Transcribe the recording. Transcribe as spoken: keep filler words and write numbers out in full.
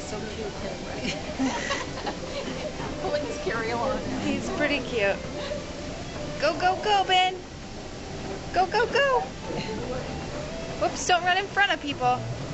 so cute too, right? Pulling his carry-on. He's pretty cute. Go, go, go, Ben. Go, go, go. Whoops, don't run in front of people.